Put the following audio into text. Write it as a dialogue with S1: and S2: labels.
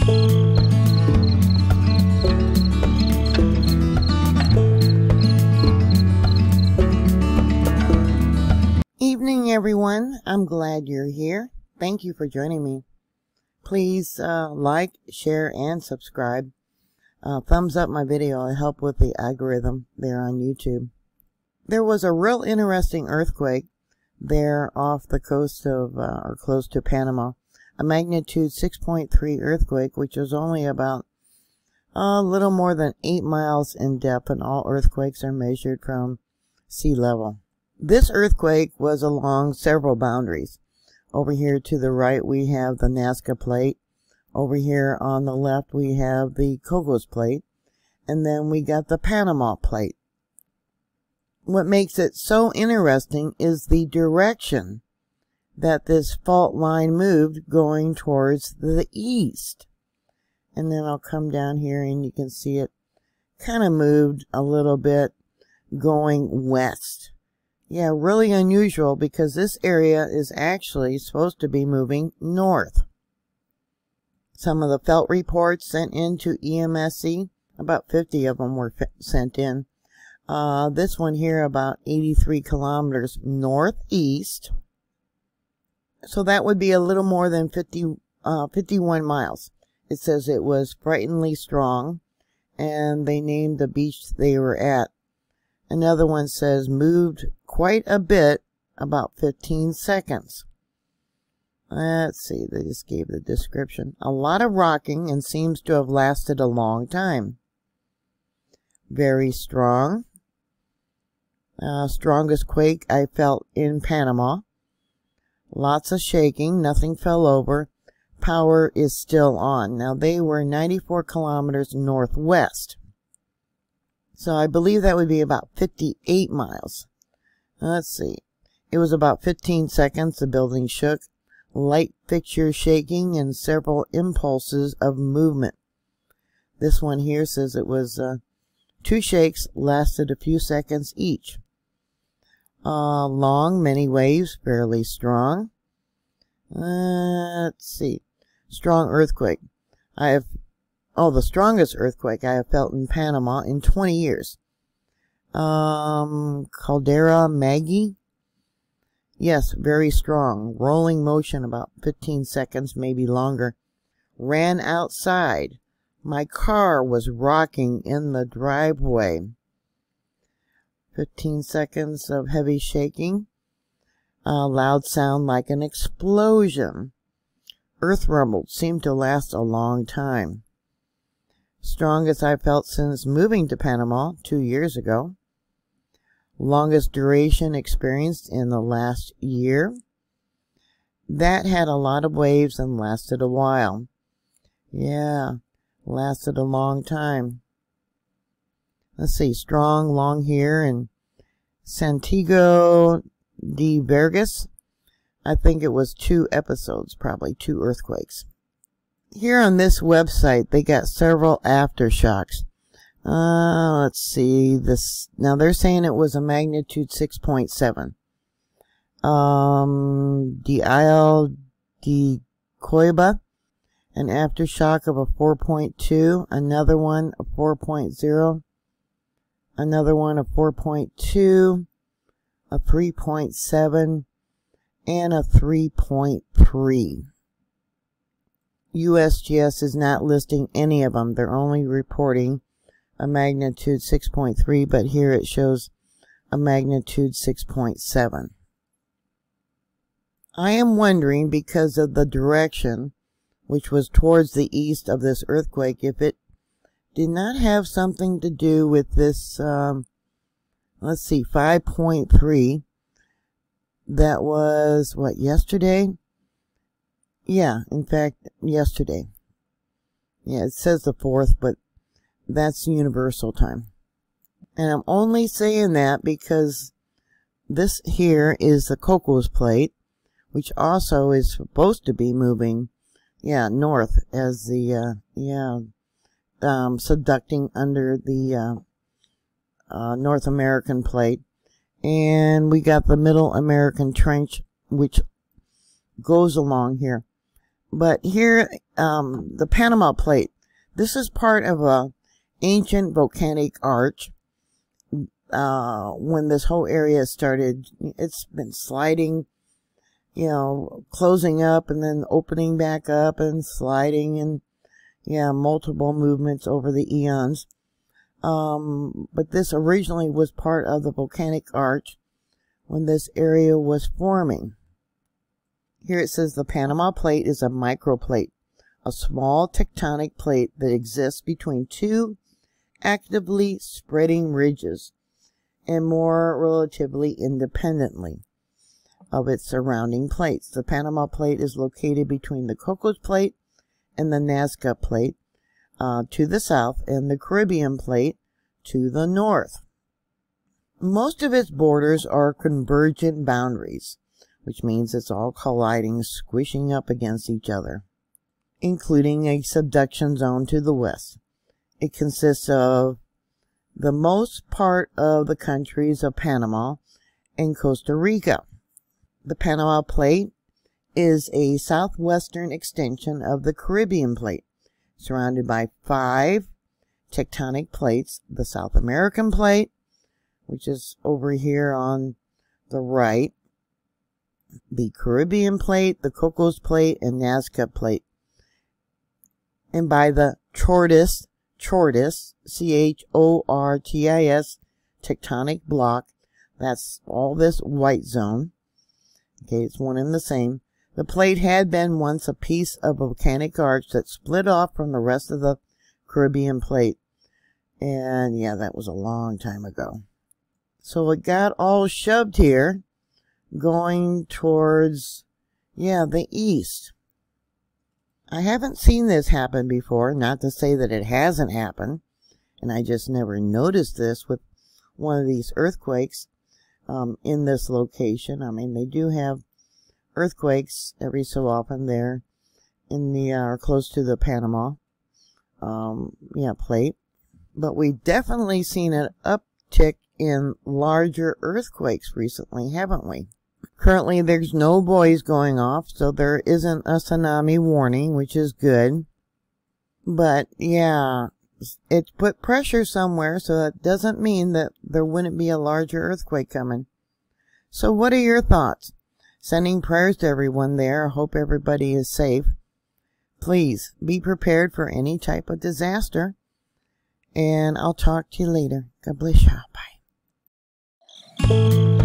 S1: Evening, everyone. I'm glad you're here. Thank you for joining me. Please like, share, and subscribe. Thumbs up my video. It'll help with the algorithm there on YouTube. There was a real interesting earthquake there off the coast of, or close to Panama. A magnitude 6.3 earthquake, which was only about a little more than 8 miles in depth, and all earthquakes are measured from sea level. This earthquake was along several boundaries. Over here to the right we have the Nazca Plate. Over here on the left we have the Cocos Plate. And then we got the Panama Plate. What makes it so interesting is the direction that this fault line moved, going towards the east. And then I'll come down here and you can see it kind of moved a little bit going west. Yeah, really unusual, because this area is actually supposed to be moving north. Some of the felt reports sent into EMSC, about 50 of them were sent in. This one here about 83 kilometers northeast. So that would be a little more than 51 miles. It says it was frighteningly strong, and they named the beach they were at. Another one says moved quite a bit, about 15 seconds. Let's see, they just gave the description. A lot of rocking and seems to have lasted a long time. Very strong. Strongest quake I felt in Panama. Lots of shaking, nothing fell over. Power is still on. Now they were 94 kilometers northwest. So I believe that would be about 58 miles. Let's see. It was about 15 seconds. The building shook. Light fixture shaking and several impulses of movement. This one here says it was 2 shakes, lasted a few seconds each. Long, many waves, fairly strong. Let's see. Strong earthquake. The strongest earthquake I have felt in Panama in 20 years. Caldera Maggi. Yes, very strong. Rolling motion about 15 seconds, maybe longer. Ran outside. My car was rocking in the driveway. 15 seconds of heavy shaking. Loud sound like an explosion. Earth rumbled. Seemed to last a long time. Strongest I've felt since moving to Panama 2 years ago. Longest duration experienced in the last year. That had a lot of waves and lasted a while. Yeah, lasted a long time. Let's see, strong, long here in Santiago de Vergas. I think it was 2 episodes, probably 2 earthquakes. Here on this website, they got several aftershocks. Let's see this. Now they're saying it was a magnitude 6.7. The Isle de Coiba, an aftershock of a 4.2. Another one, a 4.0. Another one, a 4.2. A 3.7. And a 3.3. USGS is not listing any of them. They're only reporting a magnitude 6.3, but here it shows a magnitude 6.7. I am wondering, because of the direction, which was towards the east of this earthquake, if it did not have something to do with this, let's see, 5.3. That was, what, yesterday? Yeah, in fact, yesterday. Yeah, it says the 4th, but that's universal time. And I'm only saying that because this here is the Cocos Plate, which also is supposed to be moving, north as the, subducting under the North American Plate. And we got the Middle American Trench, which goes along here. But here, the Panama Plate. This is part of a ancient volcanic arch. When this whole area started, it's been sliding, you know, closing up and then opening back up and sliding, and yeah, multiple movements over the eons. But this originally was part of the volcanic arch when this area was forming. Here it says the Panama Plate is a microplate, a small tectonic plate that exists between two actively spreading ridges and more relatively independently of its surrounding plates. The Panama Plate is located between the Cocos Plate and the Nazca Plate to the south and the Caribbean Plate to the north. Most of its borders are convergent boundaries, which means it's all colliding, squishing up against each other, including a subduction zone to the west. It consists of the most part of the countries of Panama and Costa Rica. The Panama Plate is a southwestern extension of the Caribbean Plate, surrounded by 5 tectonic plates: the South American Plate, which is over here on the right, the Caribbean Plate, the Cocos Plate, and Nazca Plate, and by the Chortis, C-H-O-R-T-I-S, tectonic block. That's all this white zone. Okay, it's one and the same. The plate had been once a piece of volcanic arch that split off from the rest of the Caribbean Plate. And yeah, that was a long time ago. So it got all shoved here, going towards, yeah, the east. I haven't seen this happen before, not to say that it hasn't happened, and I just never noticed this with one of these earthquakes in this location. I mean, they do have earthquakes every so often there in the close to the Panama plate, but we've definitely seen an uptick in larger earthquakes recently, haven't we? Currently, there's no buoys going off, so there isn't a tsunami warning, which is good. But, yeah, it's put pressure somewhere, so that doesn't mean that there wouldn't be a larger earthquake coming. So what are your thoughts? Sending prayers to everyone there. I hope everybody is safe. Please be prepared for any type of disaster. And I'll talk to you later. God bless you. Bye.